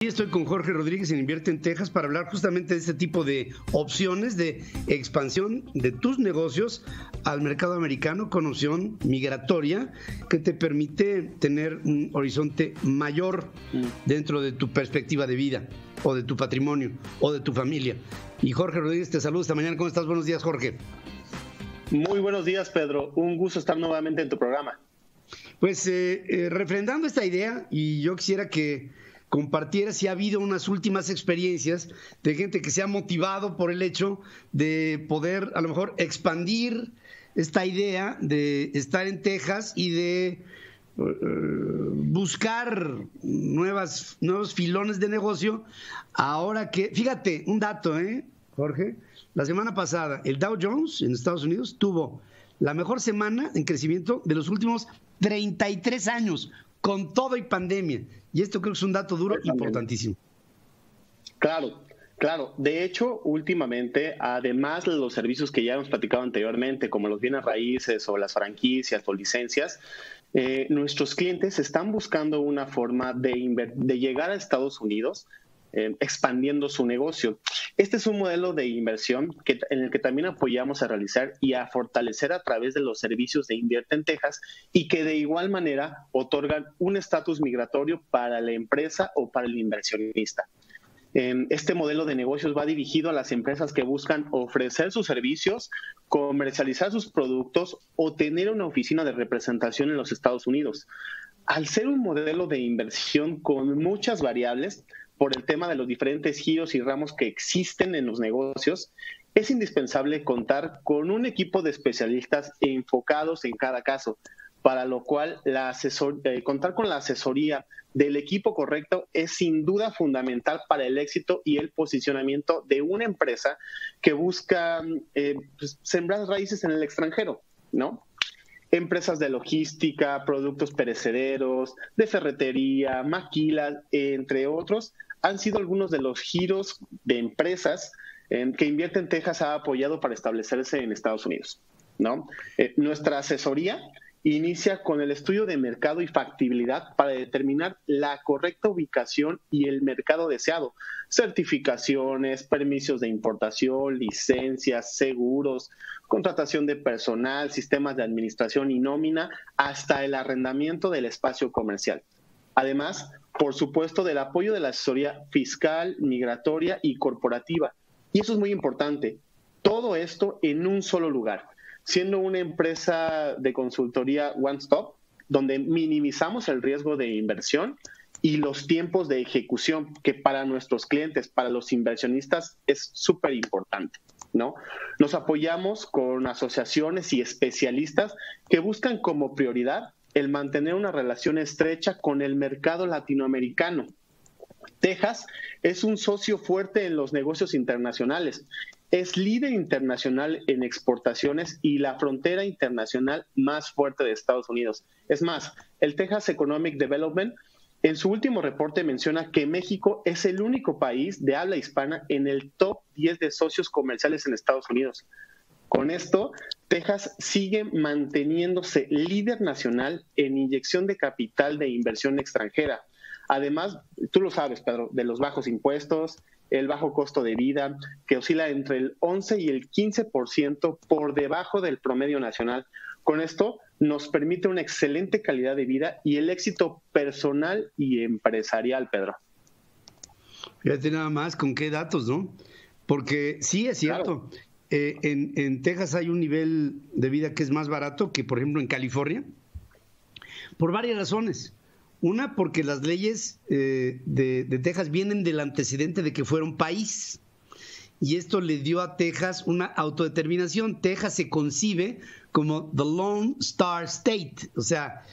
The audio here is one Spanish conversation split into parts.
Estoy con Jorge Rodríguez en Invierte en Texas para hablar justamente de este tipo de opciones de expansión de tus negocios al mercado americano con opción migratoria que te permite tener un horizonte mayor dentro de tu perspectiva de vida o de tu patrimonio o de tu familia. Y Jorge Rodríguez te saluda esta mañana. ¿Cómo estás? Buenos días, Jorge. Muy buenos días, Pedro. Un gusto estar nuevamente en tu programa. Pues refrendando esta idea, y yo quisiera que compartiera si ha habido unas últimas experiencias de gente que se ha motivado por el hecho de poder a lo mejor expandir esta idea de estar en Texas y de buscar nuevos filones de negocio. Ahora que, fíjate, un dato, Jorge, la semana pasada el Dow Jones en Estados Unidos tuvo la mejor semana en crecimiento de los últimos 33 años, con todo y pandemia. Y esto creo que es un dato duro importantísimo. Claro. De hecho, últimamente, además de los servicios que ya hemos platicado anteriormente, como los bienes raíces o las franquicias o licencias, nuestros clientes están buscando una forma de llegar a Estados Unidos expandiendo su negocio. Este es un modelo de inversión en el que también apoyamos a realizar y a fortalecer a través de los servicios de Invierte en Texas y que de igual manera otorgan un estatus migratorio para la empresa o para el inversionista. Este modelo de negocios va dirigido a las empresas que buscan ofrecer sus servicios, comercializar sus productos o tener una oficina de representación en los Estados Unidos. Al ser un modelo de inversión con muchas variables, por el tema de los diferentes giros y ramos que existen en los negocios, es indispensable contar con un equipo de especialistas enfocados en cada caso, para lo cual contar con la asesoría del equipo correcto es sin duda fundamental para el éxito y el posicionamiento de una empresa que busca sembrar raíces en el extranjero, ¿no? Empresas de logística, productos perecederos, de ferretería, maquilas, entre otros, han sido algunos de los giros de empresas que Invierte en Texas ha apoyado para establecerse en Estados Unidos, ¿no? Nuestra asesoría inicia con el estudio de mercado y factibilidad para determinar la correcta ubicación y el mercado deseado. Certificaciones, permisos de importación, licencias, seguros, contratación de personal, sistemas de administración y nómina, hasta el arrendamiento del espacio comercial. Además, por supuesto, del apoyo de la asesoría fiscal, migratoria y corporativa. Y eso es muy importante. Todo esto en un solo lugar, siendo una empresa de consultoría one-stop, donde minimizamos el riesgo de inversión y los tiempos de ejecución, que para nuestros clientes, para los inversionistas, es súper importante, ¿no? Nos apoyamos con asociaciones y especialistas que buscan como prioridad el mantener una relación estrecha con el mercado latinoamericano. Texas es un socio fuerte en los negocios internacionales. Es líder internacional en exportaciones y la frontera internacional más fuerte de Estados Unidos. Es más, el Texas Economic Development en su último reporte menciona que México es el único país de habla hispana en el top 10 de socios comerciales en Estados Unidos. Con esto, Texas sigue manteniéndose líder nacional en inyección de capital de inversión extranjera. Además, tú lo sabes, Pedro, de los bajos impuestos, el bajo costo de vida, que oscila entre el 11 y el 15% por debajo del promedio nacional. Con esto nos permite una excelente calidad de vida y el éxito personal y empresarial, Pedro. Fíjate nada más con qué datos, ¿no? Porque sí es cierto, claro. En Texas hay un nivel de vida que es más barato que, por ejemplo, en California, por varias razones. Una, porque las leyes de Texas vienen del antecedente de que fuera un país, y esto le dio a Texas una autodeterminación. Texas se concibe como the Lone Star State, o sea,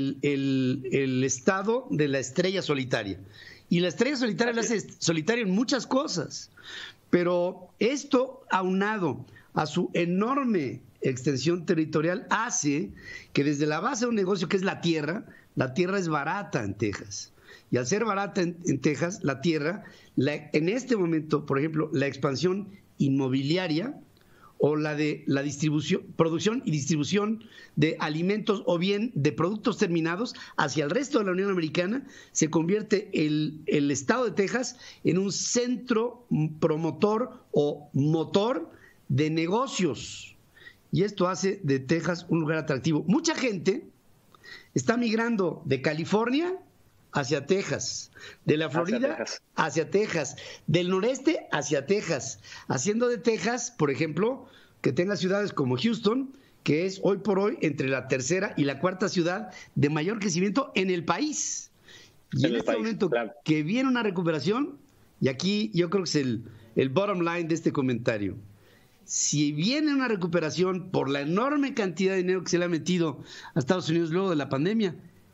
el estado de la estrella solitaria. Y la estrella solitaria la hace solitaria en muchas cosas, pero esto aunado a su enorme extensión territorial hace que desde la base de un negocio que es la tierra es barata en Texas. Y al ser barata en Texas, la tierra, en este momento, por ejemplo, la expansión inmobiliaria o la de la distribución, producción y distribución de alimentos o bien de productos terminados hacia el resto de la Unión Americana, se convierte el estado de Texas en un centro promotor o motor de negocios. Y esto hace de Texas un lugar atractivo. Mucha gente está migrando de California hacia Texas, de la Florida hacia Texas, del noreste hacia Texas, haciendo de Texas, por ejemplo, que tenga ciudades como Houston, que es hoy por hoy entre la tercera y la cuarta ciudad de mayor crecimiento en el país. Y en este momento que viene una recuperación, y aquí yo creo que es el bottom line de este comentario, si viene una recuperación por la enorme cantidad de dinero que se le ha metido a Estados Unidos luego de la pandemia,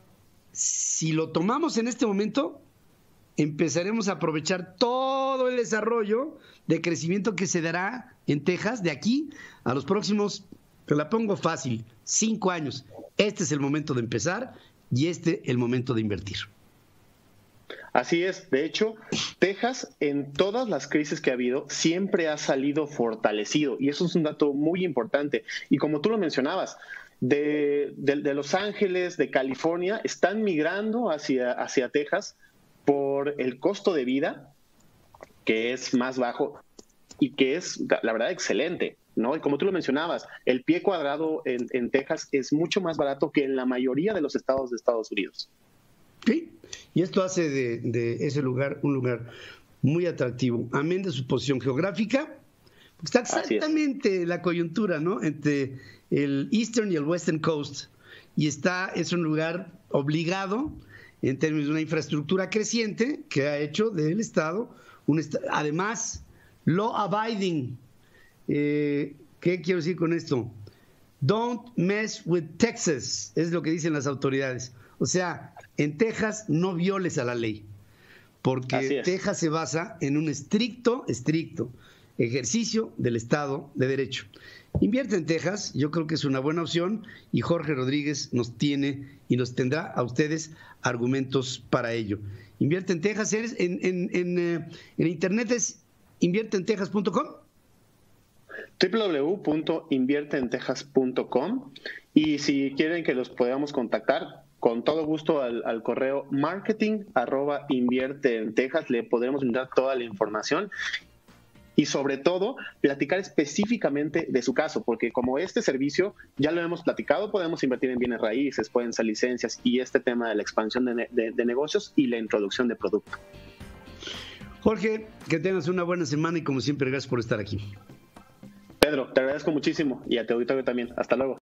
si lo tomamos en este momento, empezaremos a aprovechar todo el desarrollo de crecimiento que se dará en Texas de aquí a los próximos, te la pongo fácil, 5 años. Este es el momento de empezar y el momento de invertir. Así es. De hecho, Texas, en todas las crisis que ha habido, siempre ha salido fortalecido. Y eso es un dato muy importante. Y como tú lo mencionabas, de Los Ángeles, de California, están migrando hacia Texas por el costo de vida, que es más bajo y que es, la verdad, excelente, ¿no? Y como tú lo mencionabas, el pie cuadrado en Texas es mucho más barato que en la mayoría de los estados de Estados Unidos. Sí, y esto hace de ese lugar un lugar muy atractivo, amén de su posición geográfica. Está exactamente la coyuntura, ¿no?, entre el Eastern y el Western Coast, y es un lugar obligado en términos de una infraestructura creciente que ha hecho del Estado además law abiding. ¿Qué quiero decir con esto? Don't mess with Texas, es lo que dicen las autoridades. O sea, en Texas no violes a la ley, porque Texas se basa en un estricto ejercicio del Estado de Derecho. Invierte en Texas, yo creo que es una buena opción, y Jorge Rodríguez nos tiene y nos tendrá a ustedes argumentos para ello. Invierte en Texas, en internet es inviertentexas.com. www.inviertentexas.com, y si quieren que los podamos contactar, con todo gusto al correo marketing@inviertentexas le podremos brindar toda la información y sobre todo platicar específicamente de su caso, porque como este servicio ya lo hemos platicado, podemos invertir en bienes raíces, pueden ser licencias y este tema de la expansión de negocios y la introducción de producto. Jorge, que tengas una buena semana y como siempre gracias por estar aquí. Pedro, te agradezco muchísimo y a tu auditorio también. Hasta luego.